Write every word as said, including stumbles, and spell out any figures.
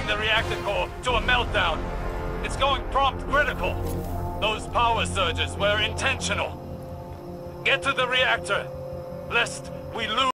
bring the reactor core to a meltdown. It's going prompt critical. Those power surges were intentional. Get to the reactor, lest we lose.